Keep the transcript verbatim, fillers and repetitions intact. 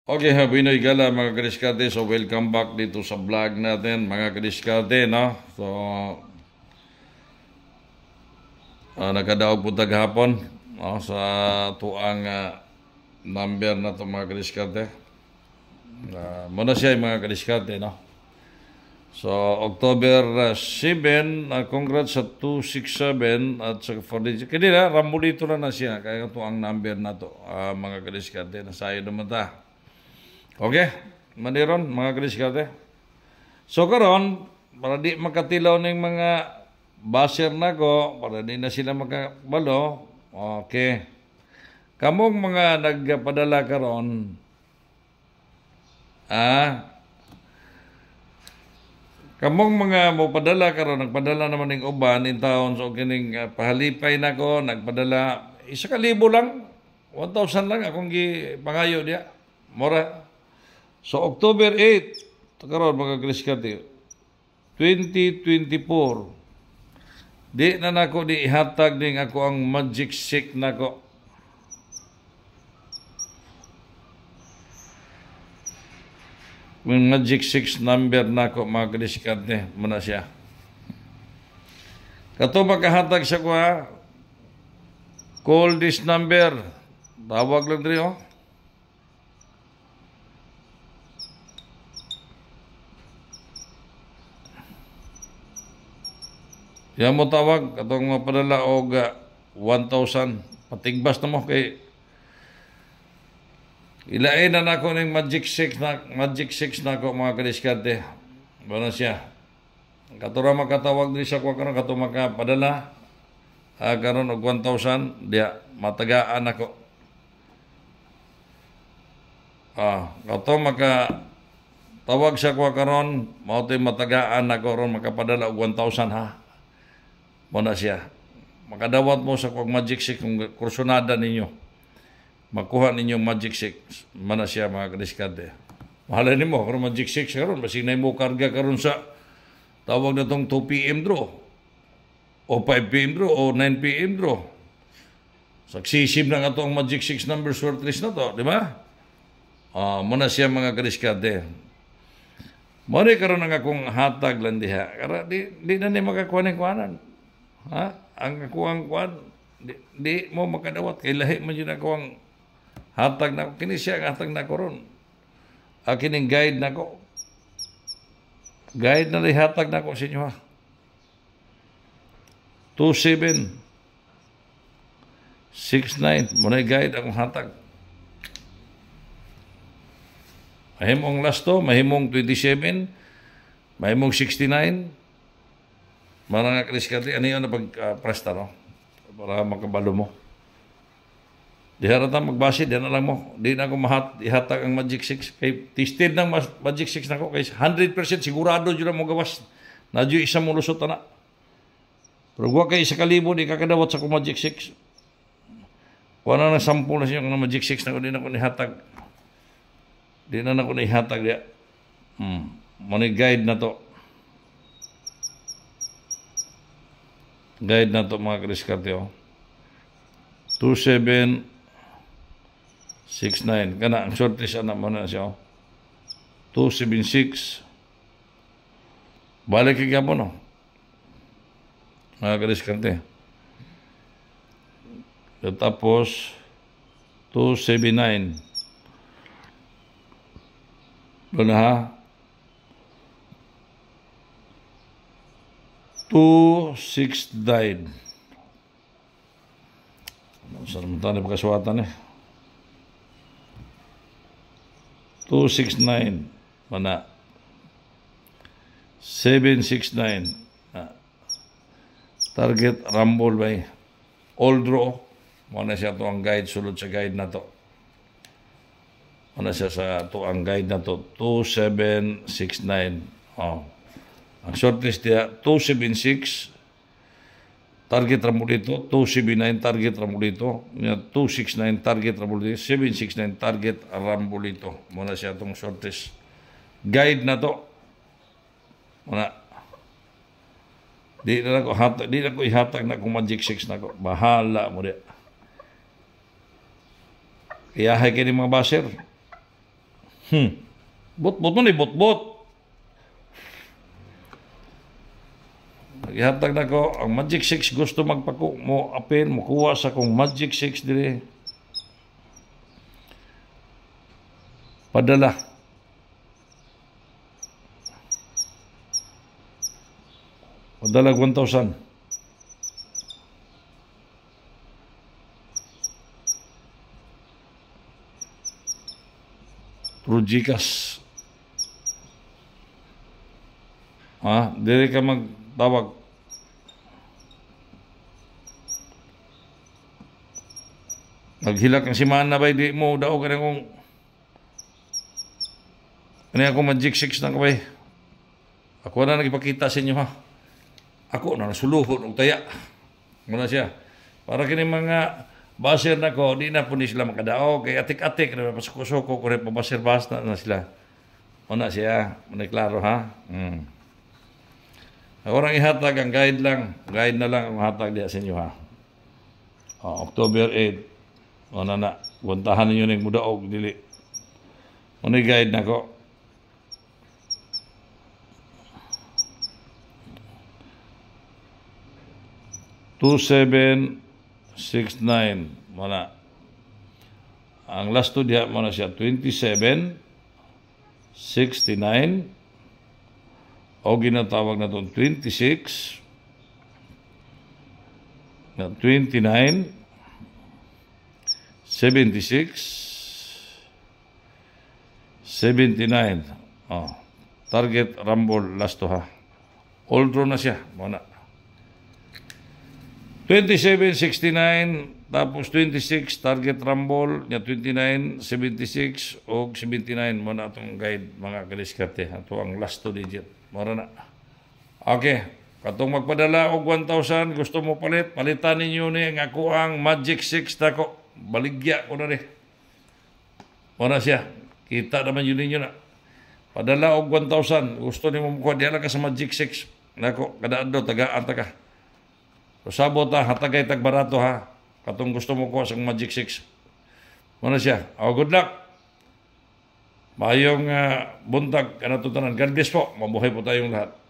Okay, Habinoy Gala mga kadiskarte. So welcome back dito sa vlog natin mga kadiskarte, no? So uh, nagkadaog po taghapon, no? Sa tuang uh, number na to mga kadiskarte. Uh, muna siya yung mga kadiskarte, no? So October seven, uh, congrats sa two sixty-seven at sa for the kanina rambulito na na siya kaya to ang number na to, uh, mga kadiskarte. Nasayo naman ta. Okay, maniron mga kadiskarte. So karon para di makatilaw ng mga baser na ko, para di na sila makabalo. Okay. Kamong mga nagpadala karon, ah, kamong mga mo padala karon, nagpadala naman ng uban in town, so kining uh, pahalipay na ko, nagpadala isa ka libo lang, one thousand lang akong gi pangayo diya. Mora. So, October eight, karon mga kadiskarte, twenty twenty-four, di na nako di ihatag ning ako ang magic stick nako. Yung magic six number nako mga kadiskarte, muna siya. Kato makahatag siya ko ha, call this number, tawag lang diri oh. Yan mo tawag, katong mapadala og uh, one thousand. Patigbas na mo kay ilain na nako ng magic six na magic six na ko mga kadiskarte. Bano siya. Katura makatawag din siya ko karon kato makapadala uh, karon og one thousand dia matagaan nako. Ah, kato maka tawag siya ko karon mao tay matagaan nako ron makapadala og one thousand ha. Muna siya. Makadawat mo sa kong magic six kung kursunada ninyo. Makuha ninyo magic six. Muna siya mga kadiskarte. Mahalay ni mo, kung magic six karon, basin na mo karga karon sa tawag na tong two p m draw. O five p m draw, o nine p m draw. Saksisim na nga itong magic six number short list na to, di ba? Uh, muna siya mga kadiskarte. Muna karon nga akong hatag lang diha. Kaya di, di na ni makakuha ng kuhanan. Ha? Ang kuwang kuwan, di, di mo makadawat. Kay lahi man yun ako ang hatag na ko. Kini siya ang hatag na ko ron. Akining guide na ko. Guide na rin hatag na ko sa inyo ha. two seven six nine. Muna guide akong hatag. Mahimong last to, mahimong twenty-seven, mahimong sixty-nine. Mga kadiskarte, ano yun na pag-presta, uh, no? Para makabalo mo. Di harata magbase, di na lang mo. Di na ako mahat, ihatag ang magic six. Kay tested ng magic six na ko. Kay one hundred percent sigurado dyan mo gawas. Na dyan isang mulusot na. Pero huwag kayo sa kalibo, di kakadawat sa ko magic six. Kung na ng sample na siya ng magic six na ko, di na ko nihatag. Di na na ko nihatag diya. Hmm. Money guide na to. Guide na to mga kadiskarte oh. two seven six nine. Kana ang short list na mo na siya oh. two seven six. Balik kaya mo no. Mga kadiskarte. Tapos two seven nine. Doon ha. two six nine. Saan naman tayo pagkaswatan eh. two six nine. Mana. seven six nine. Ah. Target Rumble by all draw. Muna siya to ang guide. Sulod sa guide na to. Muna siya sa to ang guide na to. two seven six nine. Oh. Ang short list niya, two seven six, target ramo dito, two seven nine, target ramo dito, two six nine, target ramo dito, seven six nine, target ramo dito. Muna siya itong short list. Guide na to. Muna. Di na ko hatag, di na ko ihatag na kung magic six na ko. Bahala mo di. Kaya hay kini mga baser. Hmm. Bot-bot mo ni bot-bot. Ihatag na ko, ang Magic six gusto magpaku mo apil, mukuha sa kong Magic six dire. Padala. Padala one thousand. Through Gcash. Ha? Dili ka magtawag. Naghilak ang simaan na ba, di mo daw ka na kung ano ako Magic six na kabay. Ako na nagipakita sa inyo ha. Ako na nasuluhon og taya. Muna siya. Para kini mga basir na ko, di na po ni sila makadao. Kay atik-atik na pasuko-suko ko rin pabasir-bas na, na sila. Muna siya. Muna klaro ha. Hmm. Ako rang ihatag ang guide lang. Guide na lang ang hatag diya sa inyo ha. Oh, October eighth. Muna na. Buntahan ninyo ng mudaog. Dili. Muna guide na ko. two seven six nine mana ang last to diha mo na siya twenty-seven sixty-nine o ginatawag na itong twenty-six na twenty-nine seventy-six seventy-nine oh, target rumble last to ha all draw na siya mo na twenty-seven sixty-nine tapos twenty-six target rumble nya twenty-nine seventy-six o seventy-nine mo na itong guide mga kadiskarte ato ang last two digit mo na okay katong magpadala og one thousand gusto mo palit palitan ninyo ni ang ako ang Magic six tako baligya ko na rin mo na siya kita naman yun ninyo na padala og one thousand gusto ni mo mukuha diala ka sa Magic six nako kada adlaw tagaan ta ka. So sabot ha, hatagay tagbarato ha. Katong gusto mo ko sa Magic six. Muna siya. Oh, good luck. Mayong uh, buntag, kanatutunan. God bless po. Mabuhay po tayong lahat.